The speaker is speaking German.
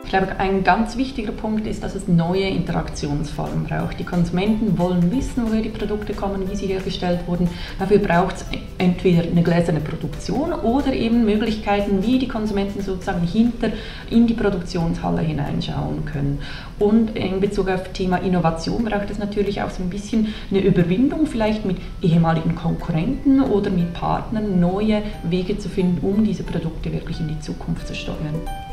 Ich glaube, ein ganz wichtiger Punkt ist, dass es neue Interaktionsformen braucht. Die Konsumenten wollen wissen, woher die Produkte kommen, wie sie hergestellt wurden. Dafür braucht es entweder eine gläserne Produktion oder eben Möglichkeiten, wie die Konsumenten sozusagen in die Produktionshalle hineinschauen können. Und in Bezug auf Thema Innovation braucht es natürlich auch so ein bisschen eine Überwindung, vielleicht mit ehemaligen Konkurrenten oder mit Partnern neue Wege zu finden, um diese Produkte wirklich in die Zukunft zu steuern.